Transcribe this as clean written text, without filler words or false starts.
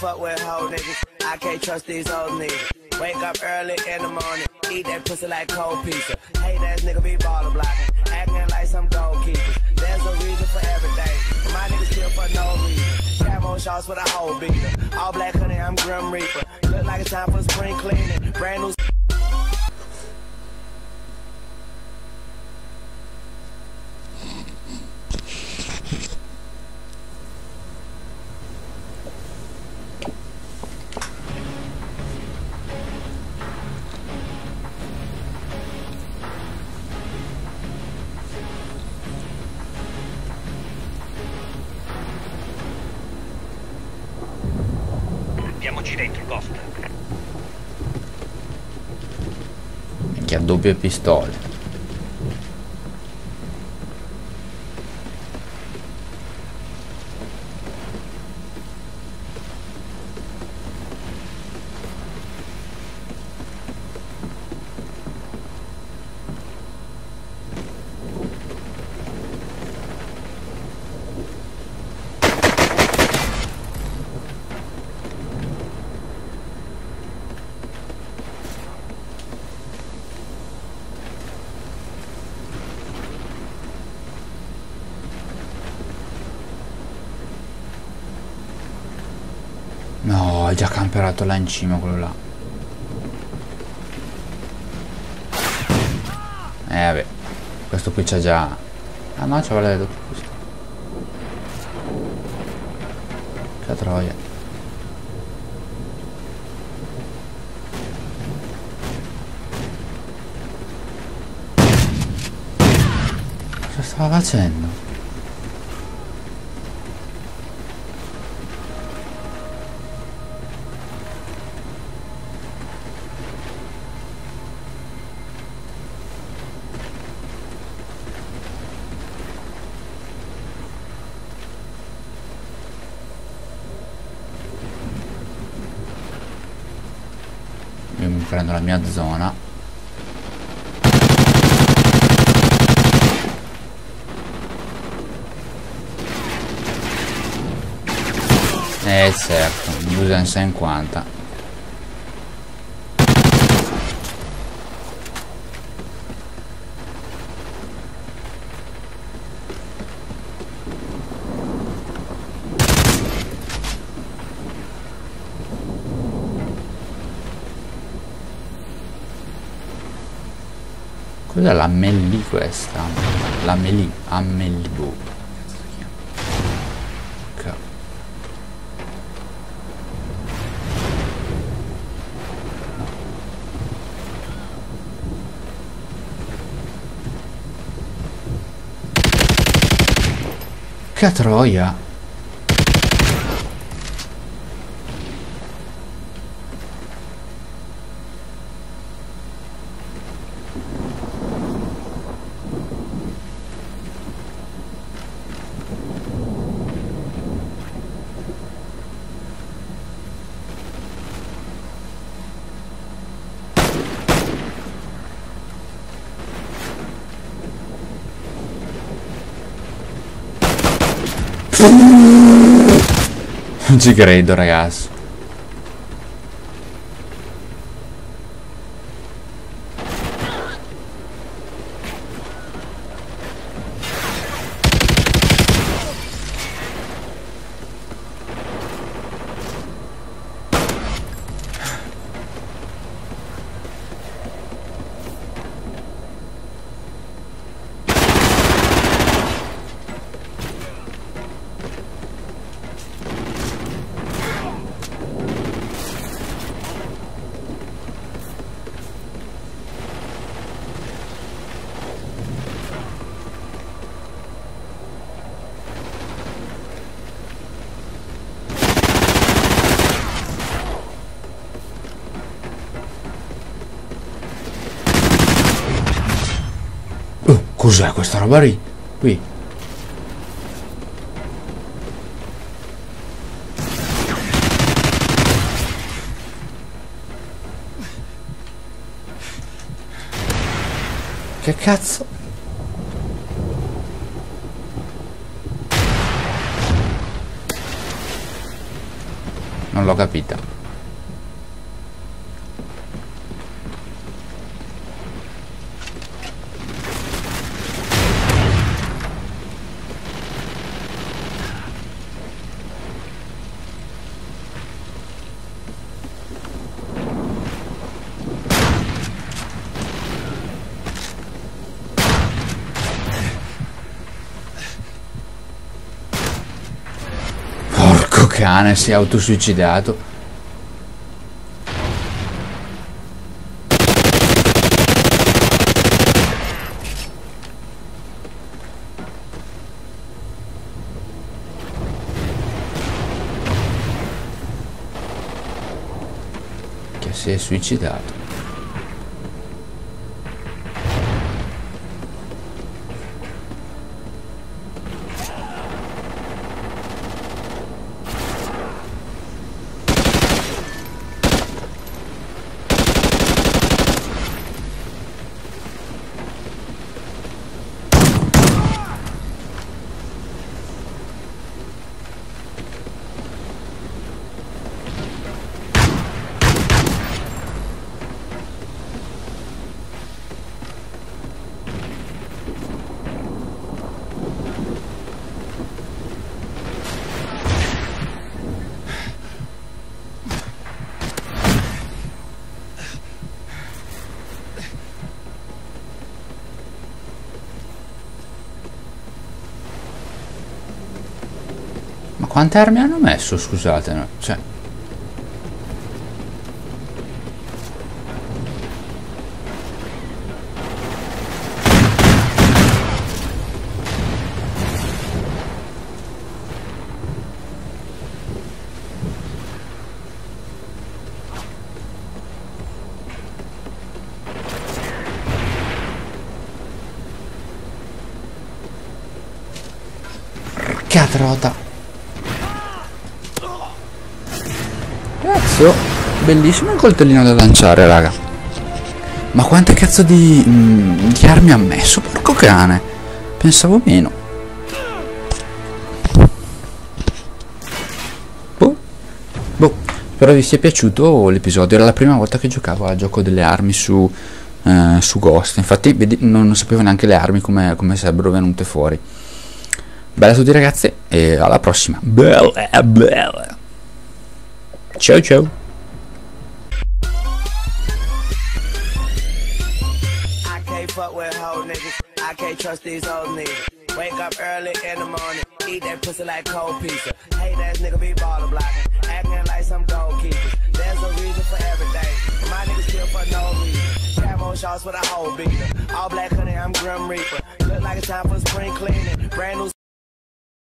fuck with hoe niggas. I can't trust these old niggas. Wake up early in the morning, eat that pussy like cold pizza. Hate ass nigga be baller blocking, acting like some goalkeepers. There's a reason for everything. My niggas kill for no reason. Camo shots for the whole beater. All black honey, I'm Grim Reaper. Look like it's time for spring cleaning. Brand new. Andiamoci dentro, Ghost. Che ha doppie pistole. No, è già camperato là in cima quello là. Vabbè. Questo qui c'ha già. Ah no, c'aveva le doppie pistole. Che troia. Cosa stava facendo? Io mi prendo la mia zona. Certo, 250. Cos'è la Melli questa? La Melli, Amelbo. Che troia. Non ci credo, ragazzi. Cos'è questa roba lì? Qui. Che cazzo? Non l'ho capita. Porco cane, si è autosuicidato. Che si è suicidato. Ma quante armi hanno messo, scusate, no? Cioè... Porca trota. Cazzo, bellissimo il coltellino da lanciare, raga. Ma quante cazzo di armi ha messo, porco cane. Pensavo meno. Boh. Spero vi sia piaciuto l'episodio. Era la prima volta che giocavo a gioco delle armi su Ghost. Infatti vedi, non sapevo neanche le armi come sarebbero venute fuori. Bella a tutti ragazzi e alla prossima. Bella. Ciao ciao. I can't fuck with hoe niggas. I can't trust these old niggas. Wake up early in the morning, eat that pussy like cold pizza. Hate ass nigga be baller blocking, acting like some goalkeepers. There's a reason for everything. My niggas kill for no reason. Camo shots with a whole beater. All black honey, I'm Grim Reaper. Look like it's time for spring cleaning. Brand new